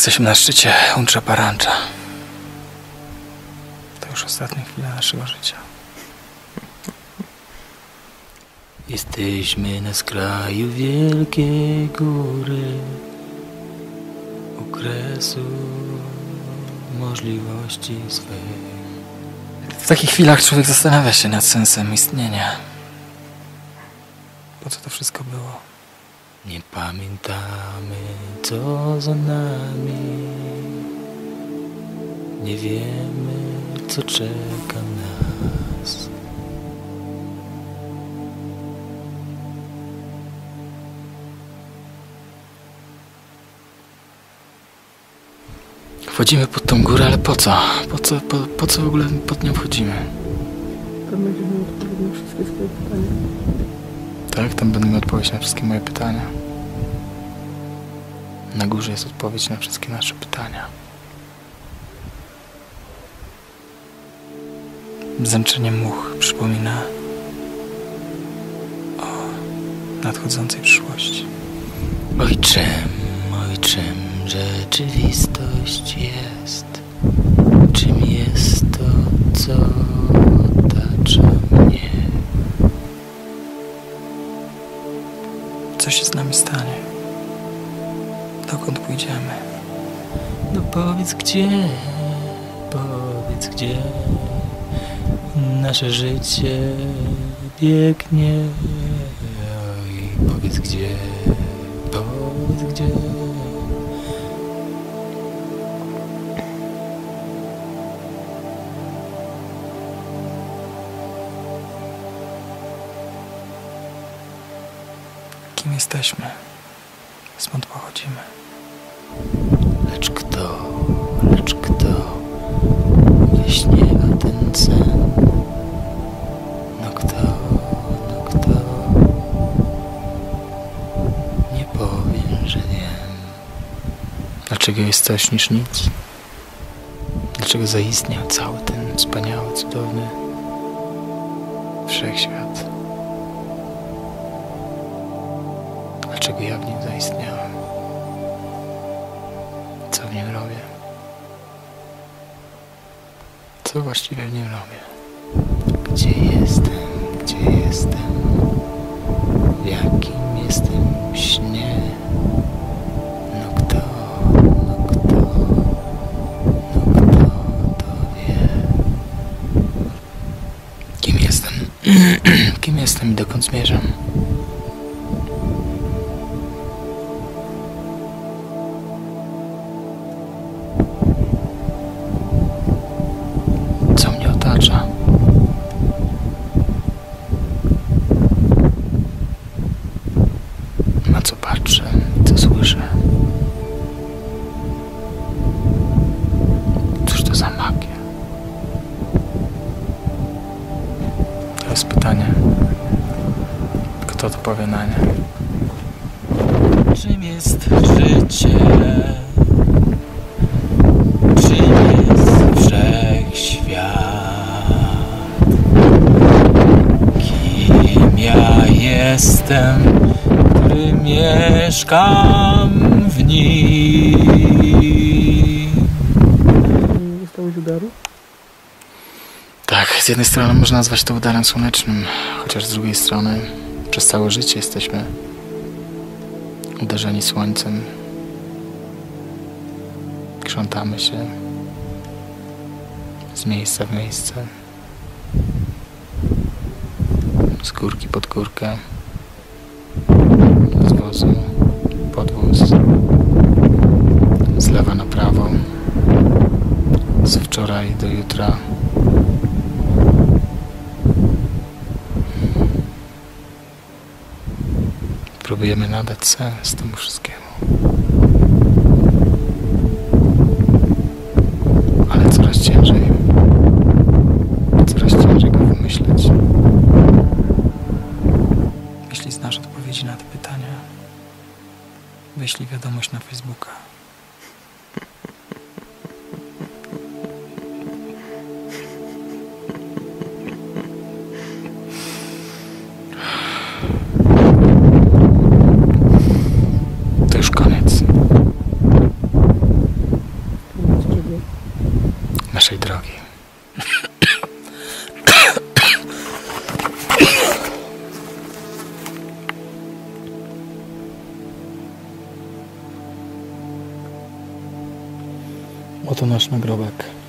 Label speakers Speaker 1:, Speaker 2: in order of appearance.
Speaker 1: Jesteśmy na szczycie Huncha Parancza. To już ostatnia chwila naszego życia. Jesteśmy na skraju wielkiej góry, u kresu możliwości swych. W takich chwilach człowiek zastanawia się nad sensem istnienia. Po co to wszystko było? Nie pamiętamy, co za nami. Nie wiemy, co czeka nas. Wchodzimy pod tą górę, ale po co? Po co w ogóle pod nią wchodzimy?
Speaker 2: Tam będziemy odpowiedzieć na wszystkie swoje pytania.
Speaker 1: Tak, tam będę miał odpowiedź na wszystkie moje pytania. Na górze jest odpowiedź na wszystkie nasze pytania. Bzęczenie much przypomina o nadchodzącej przyszłości. Oj czym rzeczywistość jest? Czym jest to, co otacza mnie? Co się z nami stanie? Dokąd pójdziemy? No powiedz gdzie nasze życie biegnie. Oj, powiedz gdzie. Kim jesteśmy? Skąd pochodzimy? Lecz kto wyśniewa ten sen? No kto? Nie powiem, że wiem. Dlaczego jest coś niż nic? Dlaczego zaistniał cały ten wspaniały, cudowny wszechświat? Dlaczego ja w nim zaistniałem? Co w nim robię? Co właściwie w nim robię? Gdzie jestem? W jakim jestem śnie? No kto to wie? Kim jestem? Kim jestem i dokąd zmierzam? Na co patrzę, co słyszę? Cóż to za magia? To jest pytanie. Kto to powie na nie? Czym jest życie? Czym jest wszechświat? Kim ja jestem, który mieszkam w nim?
Speaker 2: Nie dostałeś udaru?
Speaker 1: Tak, z jednej strony można nazwać to udarem słonecznym, chociaż z drugiej strony przez całe życie jesteśmy uderzeni słońcem. Krzątamy się z miejsca w miejsce, z górki pod górkę, z wozu pod wóz, z lewa na prawo, z wczoraj do jutra. Próbujemy nadać sens temu wszystkiemu. Ale coraz ciężej go wymyśleć. Jeśli znasz odpowiedzi na te pytania, wyślij wiadomość na Facebooka. naszej drogi. Oto nasz nagrobek.